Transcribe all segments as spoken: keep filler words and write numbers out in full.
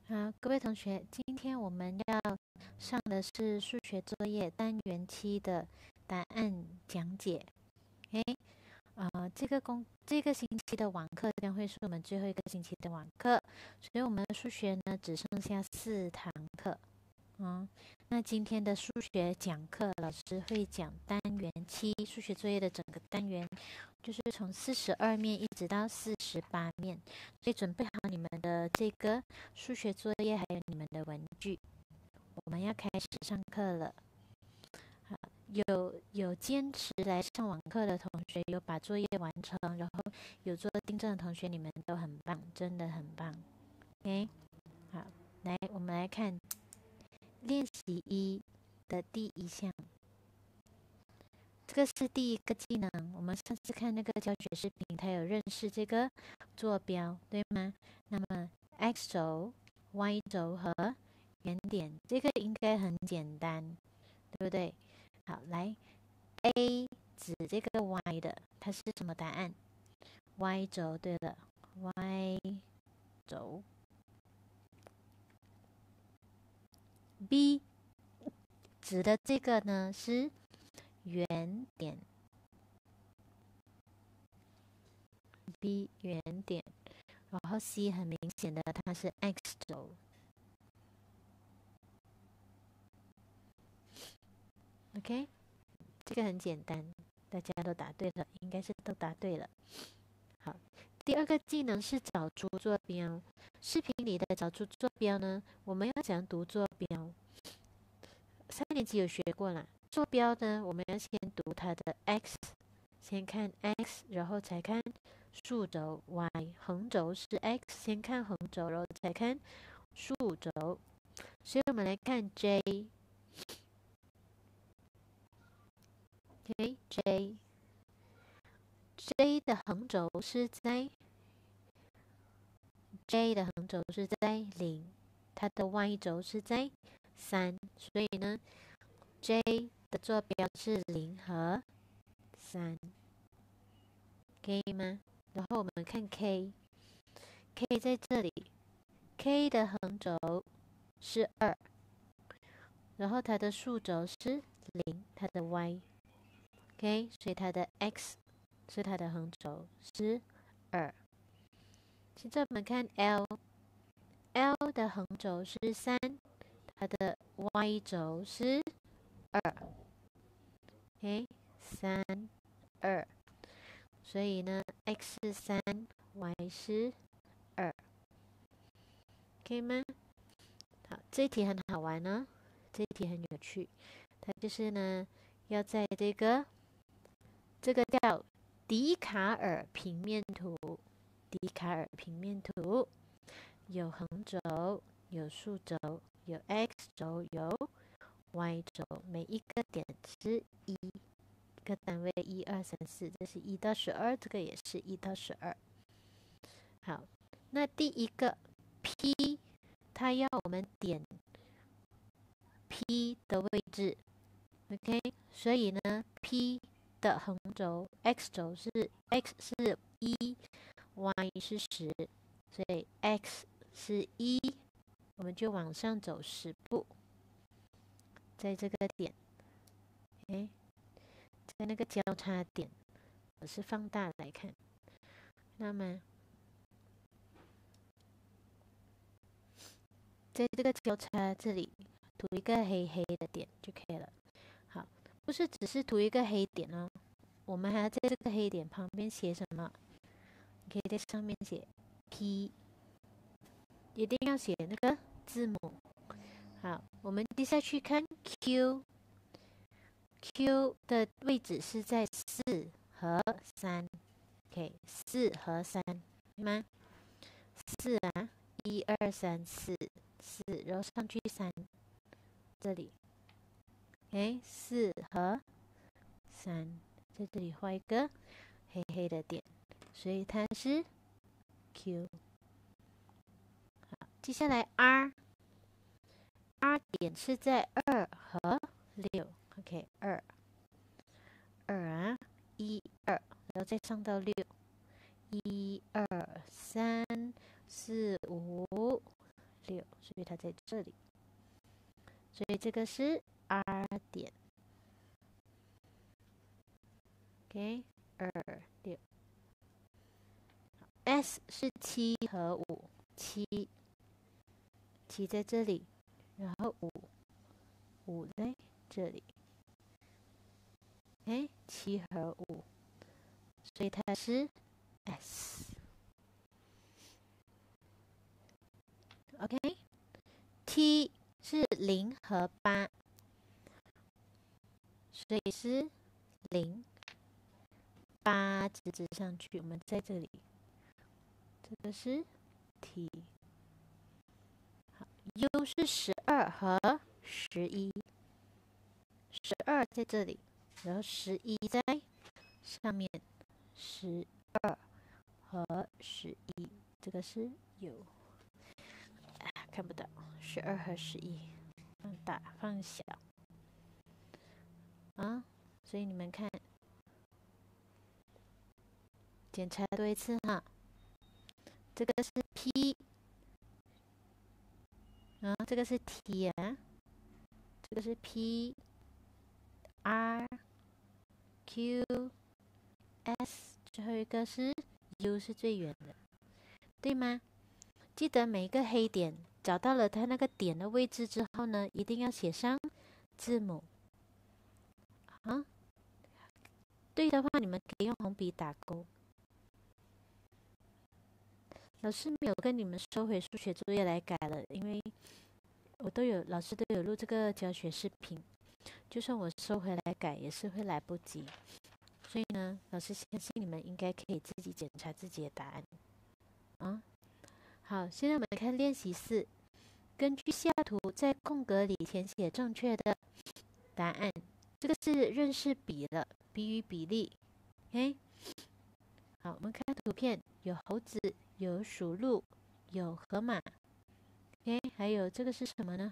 好，各位同学，今天我们要上的是数学作业单元七的答案讲解。OK，呃，这个公这个星期的网课将会是我们最后一个星期的网课，所以我们的数学呢只剩下四堂课。嗯，那今天的数学讲课，老师会讲单元七数学作业的整个单元，就是从四十二面一直到四十八面，所以准备好你们的这个数学作业，还有你们的文具，我们要开始上课了。好，有有坚持来上网课的同学，有把作业完成，然后有做订正的同学，你们都很棒，真的很棒。OK， 好，来，我们来看练习一的第一项，这个是第一个技能。我们上次看那个教学视频，它有认识这个坐标，对吗？那么 x 轴、y 轴和原点，这个应该很简单，对不对？好，来 A 指这个 y 的，它是什么答案 ？y 轴，对了 ，y 轴。B 指的这个呢是原点 ，B 原点，然后 C 很明显的它是 x 轴。OK， 这个很简单，大家都答对了，应该是都答对了。好，第二个技能是找出坐标。视频里的找出坐标呢，我们要怎样读坐标？三年级有学过了。坐标呢，我们要先读它的 x， 先看 x， 然后才看竖轴 y， 横轴是 x， 先看横轴，然后才看竖轴。所以我们来看 J，OK，J，、okay, J, J 的横轴是在 J 的横轴是在零，它的 y 轴是在三，所以呢 ，J 的坐标是零和三，可以吗？然后我们看 K，K 在这里 ，K 的横轴是二，然后它的竖轴是零，它的 y，OK，、okay? 所以它的 x 是它的横轴是二。现在我们看 L，L 的横轴是三，它的 y 轴是二 ，OK， 三二，所以呢 x 是三 ，y 是二，可以吗？好，这一题很好玩呢、哦，这一题很有趣，它就是呢要在这个这个叫笛卡尔平面图，笛卡尔平面图有横轴，有竖轴，有 x 轴，有 y 轴，每一个点是一个单位，一二三四，这是一到十二，这个也是一到十二。好，那第一个 P， 它要我们点 P 的位置 ，OK， 所以呢 P 的横轴 x 轴是 x 是一 ，y 是十，所以 x 是一，我们就往上走十步，在这个点 ，OK， 在那个交叉点，我是放大来看，那么在这个交叉这里涂一个黑黑的点就可以了。好，不是只是涂一个黑点哦，我们还要在这个黑点旁边写什么？你可以在上面写 P， 一定要写那个字母。好，我们接下去看 Q，Q 的位置是在四和三 ，OK， 四和三，对吗？四啊，一二三四，四，然后上去三，这里 ，OK， 四和三，在这里画一个黑黑的点，所以它是 Q。好，接下来 R，R 点是在二和六 ，OK， 二，二啊，一二，然后再上到六，一二三四五六，所以它在这里，所以这个是 R 点 ，OK， 二六 ，S 是七和五，七七在这里，然后五五在这里，哎，七和五，所以它是 S。OK，T 是零和八，所以是零八直直上去，我们在这里，这个是 T。好 ，U 是十二和十一，十二在这里，然后十一在上面，十二和十一，这个是 U。啊，看不到，十二和十一，放大放小啊，所以你们看，检查多一次哈。这个是 P 啊，这个是 T 啊，这个是 P R Q S， 最后一个是 U 是最远的，对吗？记得每一个黑点找到了它那个点的位置之后呢，一定要写上字母啊。对的话，你们可以用红笔打勾。老师没有跟你们收回数学作业来改了，因为我都有老师都有录这个教学视频，就算我收回来改也是会来不及。所以呢，老师相信你们应该可以自己检查自己的答案啊。好，现在我们看练习四，根据下图在空格里填写正确的答案。这个是认识比了，比与比例。OK， 好，我们看图片，有猴子，有鼠鹿，有河马。OK， 还有这个是什么呢？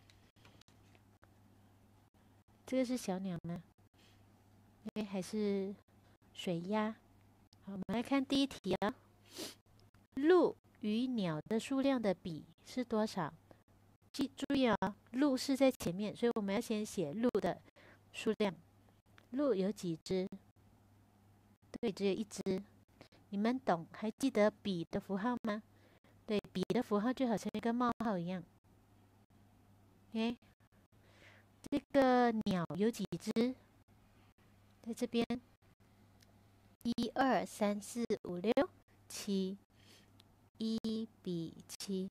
这个是小鸟吗？ OK， 还是水鸭？好，我们来看第一题啊。鹿与鸟的数量的比是多少？记注意啊，鹿是在前面，所以我们要先写鹿的数量。鹿有几只？对，只有一只。你们懂？还记得比的符号吗？对，比的符号就好像一个冒号一样。OK， 这个鸟有几只？在这边，一二三四五六七，一比七。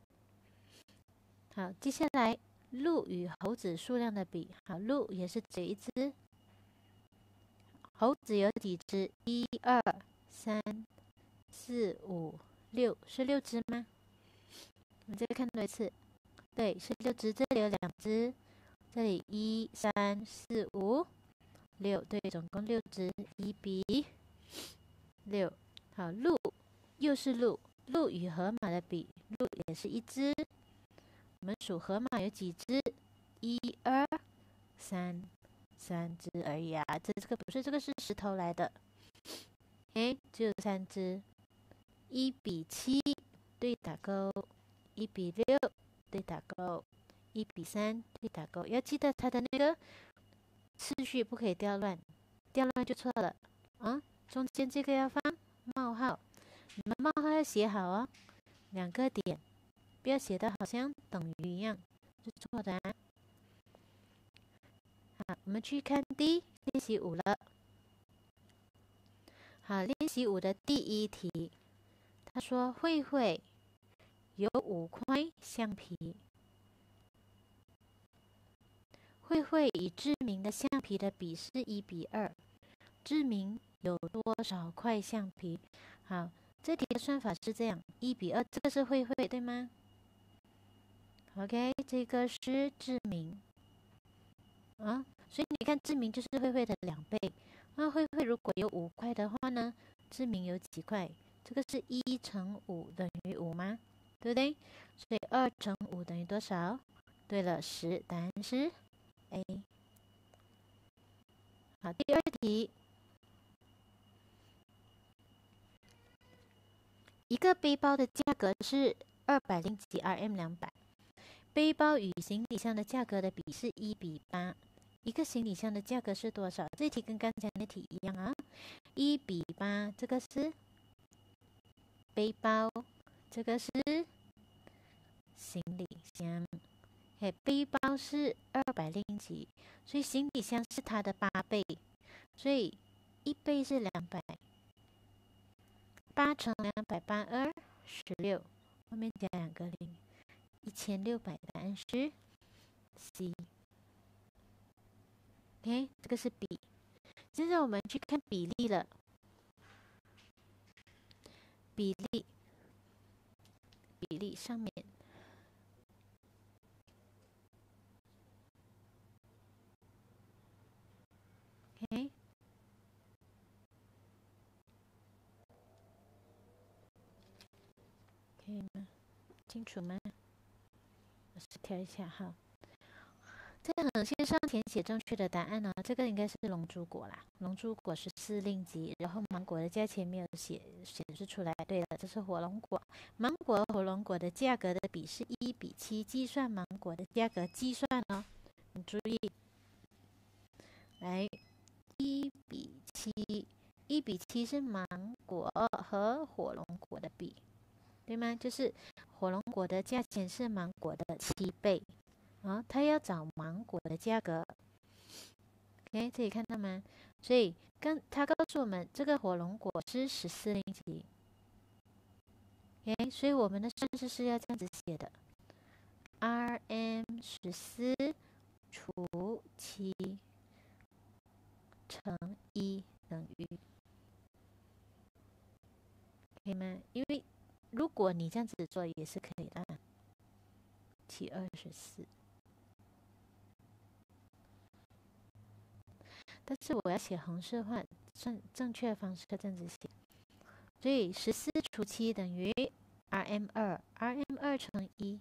好，接下来鹿与猴子数量的比，好，鹿也是只有一只。猴子有几只？一二三四五六，是六只吗？我们再看多一次，对，是六只。这里有两只，这里一三四五六，对，总共六只，一比六。好，鹿又是鹿，鹿与河马的比，鹿也是一只。我们数河马有几只？一二三。三只而已啊，这这个不是，这个是石头来的。哎，只有三只，一比七，对打勾；一比六，对打勾；一比三，对打勾。要记得它的那个次序不可以掉乱，掉乱就错了啊。中间这个要放冒号，你们冒号要写好哦，两个点，不要写的好像等于一样，是错的啊。好，我们去看第练习五了。好，练习五的第一题，他说慧慧有五块橡皮，慧慧与志明的橡皮的比是一比二，志明有多少块橡皮？好，这题的算法是这样，一比二，这个是慧慧对吗 ？OK， 这个是志明啊。所以你看，志明就是慧慧的两倍。那慧慧如果有五块的话呢，志明有几块？这个是一乘五等于五吗？对不对？所以二乘五等于多少？对了，十。答案是 A。好，第二题，一个背包的价格是二百零几 R M 两百。背包与行李箱的价格的比是一比八。一个行李箱的价格是多少？这题跟刚才那题一样啊，一比八。这个是背包，这个是行李箱。嘿，背包是二百零几，所以行李箱是它的八倍，所以一倍是两百，八乘两百八二十六，后面加两个零，一千六百。答案是 C。OK， 这个是比。接着我们去看比例了，比例，比例上面。OK， 可以吗？清楚吗？我试调一下哈。在横线上填写正确的答案呢，这个应该是龙珠果啦。龙珠果是四令吉，然后芒果的价钱没有写显示出来。对了，这是火龙果。芒果和火龙果的价格的比是一比七，计算芒果的价格，计算哦，你注意，来一比七，一比七是芒果和火龙果的比，对吗？就是火龙果的价钱是芒果的七倍。啊，他要找芒果的价格 ，OK， 这里看到吗？所以跟他告诉我们，这个火龙果是十四令吉 ，OK， 所以我们的算式是要这样子写的 ：R M 十四除七乘一等于，可以吗？因为如果你这样子做也是可以的，七二十四。但是我要写红色的话，正正确的方式这样子写，所以十四除七等于 R M 二 ，R M 二乘一，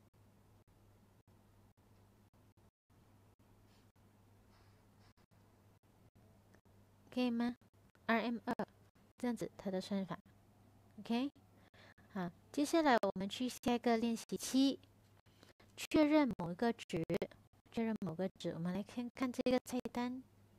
可以吗 ？R M 二这样子它的算法 ，OK， 好，接下来我们去下一个练习七，确认某一个值，确认某个值，我们来看看这个菜单。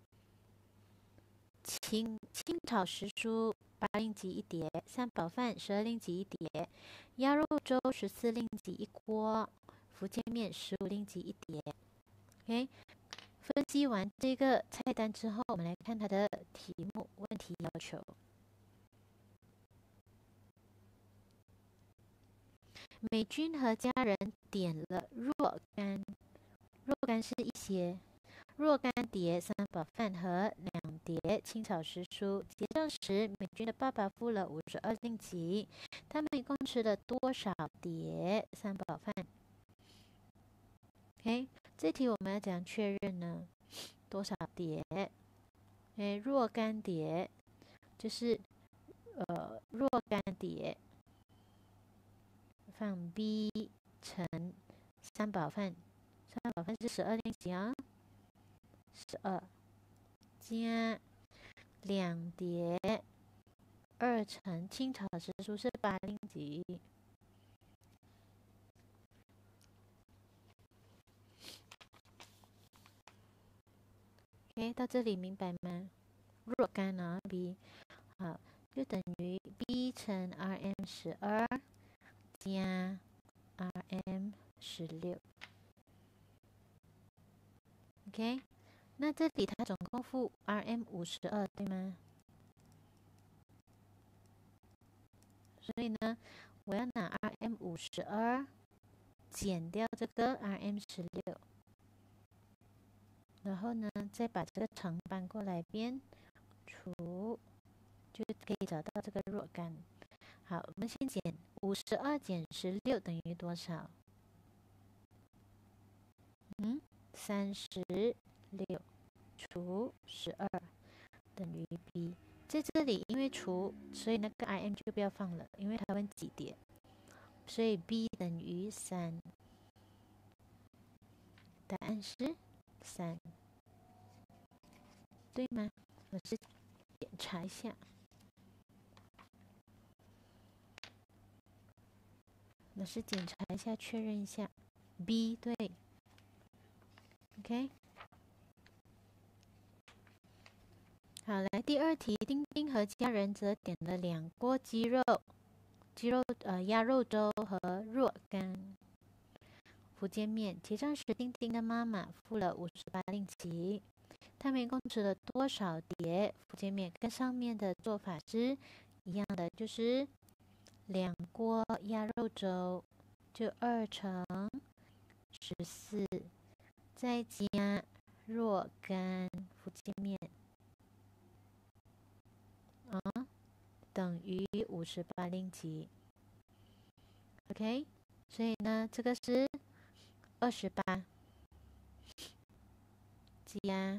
清清炒时蔬八令吉一碟，三宝饭十二令吉一碟，鸭肉粥十四令吉一锅，福建面十五令吉一碟。OK， 分析完这个菜单之后，我们来看它的题目问题要求。美君和家人点了若干，若干是一些。若干碟三宝饭和两碟清炒时蔬。结账时，美君的爸爸付了五十二令吉。他们一共吃了多少碟三宝饭 ？OK， 这题我们要怎样确认呢？多少碟？哎，若干碟就是呃若干碟放 B 乘三宝饭，三宝饭是十二令吉啊。十二加两碟二乘清炒时蔬是八令吉。OK， 到这里明白吗？若干呢 B， 好，就等于 B 乘 R M 十二加 R M 十六。OK。那这里它总共付 R M 五十二，对吗？所以呢，我要拿 R M 五十二减掉这个 R M 十六，然后呢，再把这个乘搬过来边除，就可以找到这个若干。好，我们先减五十二减十六等于多少？嗯，三十六。除十二等于 B， 在这里因为除，所以那个 R M 就不要放了，因为它问几碟，所以 B 等于三。答案是三，对吗？我是检查一下。 老师检查一下，确认一下 ，B 对 ，OK。好，来第二题，丁丁和家人则点了两锅鸡肉、鸡肉呃鸭肉粥和若干福建面。结账时，丁丁的妈妈付了五十八令吉。他们一共吃了多少碟福建面？跟上面的做法是一样的，就是两锅鸭肉粥，就二乘十四，再加若干福建面。啊，等于五十八令吉 ，OK， 所以呢，这个是二十八加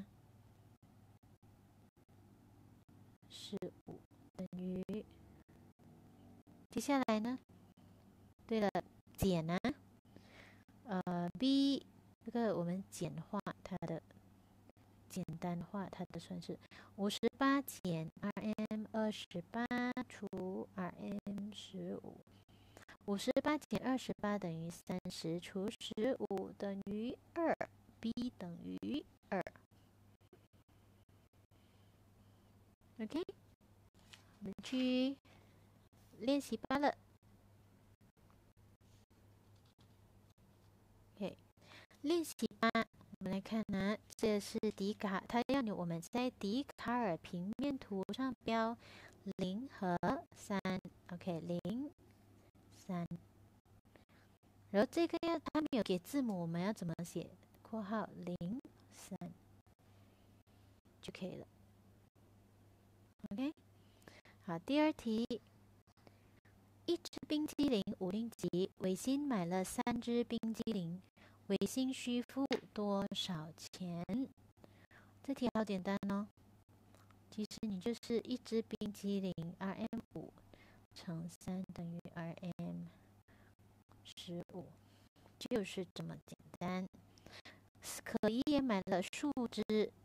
十五等于，接下来呢，对了，减啊，呃 ，B 这个我们简化它的，简单化它的算式，五十八减 Rm 二十八除 Rm 十五。五十八减二十八等于三十，除十五等于二 ，b 等于二。OK， 我们去练习八了。OK， 练习八，我们来看呢，这是笛卡，他要你我们在笛卡尔平面图上标零和三。OK， 零、三。然后这个要他没有给字母，我们要怎么写？括号零三就可以了。OK， 好，第二题，一支冰激凌五令吉，伟星买了三支冰激凌，伟星需付多少钱？这题好简单哦，其实你就是一支冰激凌 R M 五乘三等于 R M 十五。就是这么简单。可一也买了数支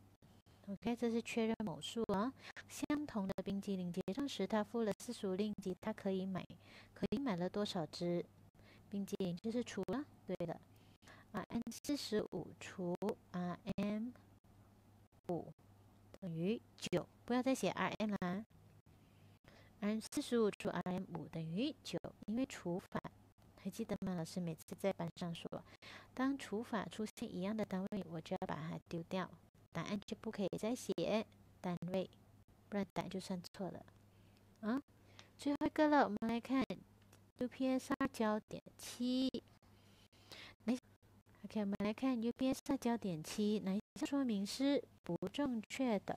，OK， 这是确认某数啊。相同的冰激凌结账时，他付了四十五令吉，他可以买，可以买了多少支冰激凌？就是除了，对了 ，R M 四十五除 R M 五等于九，不要再写 R M 啦。R M 四十五除 R M 五等于九，因为除法。还记得吗？老师每次在班上说，当除法出现一样的单位，我就要把它丢掉，答案就不可以再写单位，不然答案就算错了。啊，最后一个了，我们来看 U P S R 焦点七。来 ，OK， 我们来看 U P S R 焦点七，哪一项说明是不正确的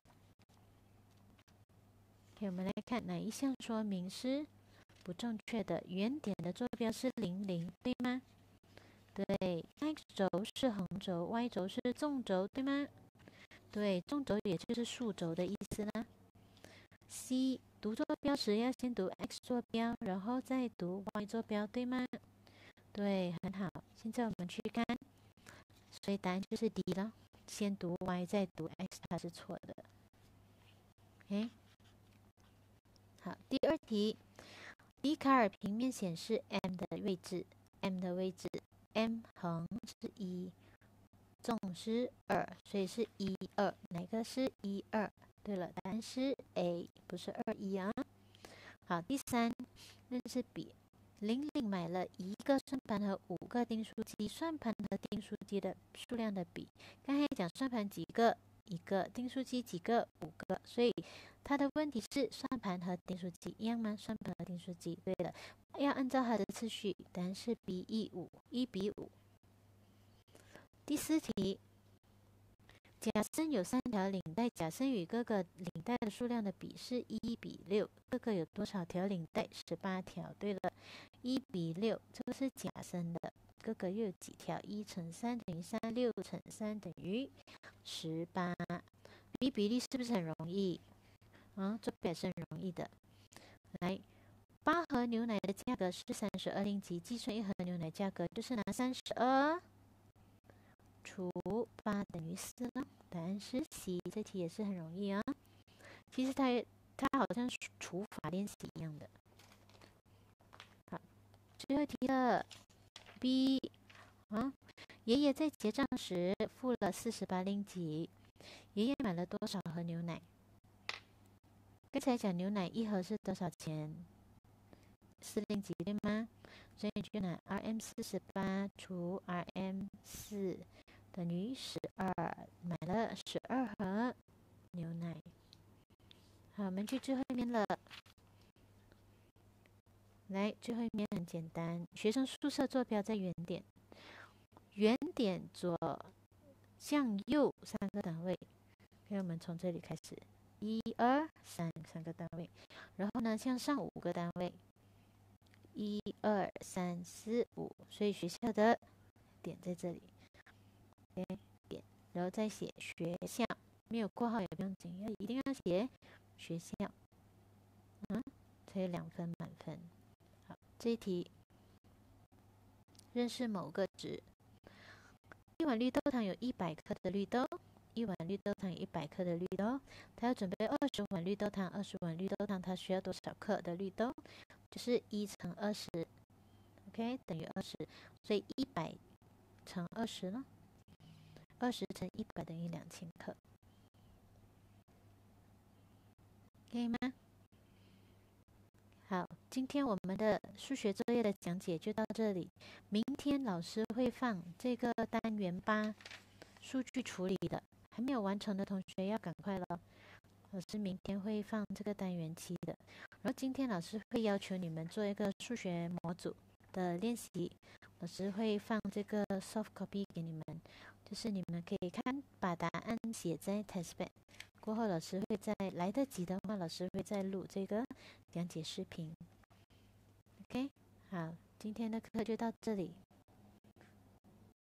？OK， 我们来看哪一项说明是不正确的，原点的坐标是零零，对吗？对 ，x 轴是横轴 ，y 轴是纵轴，对吗？对，纵轴也就是竖轴的意思啦。C 读坐标时要先读 x 坐标，然后再读 y 坐标，对吗？对，很好。现在我们去看，所以答案就是 D 了，先读 y 再读 x， 它是错的。OK， 好，第二题。笛卡尔平面显示 m 的位置 ，m 的位置 ，m 横是一，纵是二，所以是一二，哪个是一二？对了，答案是 A， 不是二一啊。好，第三，认识比，玲玲买了一个算盘和五个订书机，算盘和订书机的数量的比，刚才讲算盘几个？一个，订书机几个？五个，所以它的问题是算盘和订书机一样吗？算盘和订书机，对了，要按照它的次序，答案是 B 一五，一比五。第四题，甲生有三条领带，甲生与各个领带的数量的比是一比六，各个有多少条领带？十八条。对了，一比六，这个是甲生的，各个又有几条？一乘三等于三，六乘三等于十八。比比例是不是很容易？啊，这也是很容易的。来，八盒牛奶的价格是三十二令吉，计算一盒牛奶价格就是拿三十二除八等于四了，答案是 C。这题也是很容易啊。其实它它好像除法练习一样的。好， 最后一题了。B， 啊，爷爷在结账时付了四十八令吉。爷爷买了多少盒牛奶？刚才讲牛奶一盒是多少钱？四令吉，对吗？所以你就拿 R M 四十八除 R M 四等于十二，买了十二盒牛奶。好，我们去最后一面了。来，最后一面很简单，学生宿舍坐标在原点，原点左向右三个单位。所以我们从这里开始，一二三三个单位，然后呢向上五个单位，一二三四五，所以学校的点在这里，点，然后再写学校，没有括号也不用紧，要一定要写学校，嗯，才有两分满分。好，这一题，认识某个值，一碗绿豆汤有一百克的绿豆。一碗绿豆汤有一百克的绿豆，他要准备二十碗绿豆汤，二十碗绿豆汤，他需要多少克的绿豆？就是一乘二十 ，OK， 等于二十，所以一百乘二十呢？二十乘一百等于两千克，可以吗？好，今天我们的数学作业的讲解就到这里，明天老师会放这个单元八数据处理的。还没有完成的同学要赶快了，老师明天会放这个单元七的。然后今天老师会要求你们做一个数学模组的练习，老师会放这个 soft copy 给你们，就是你们可以看，把答案写在 testpad。过后老师会在来得及的话，老师会再录这个讲解视频。OK， 好，今天的课就到这里。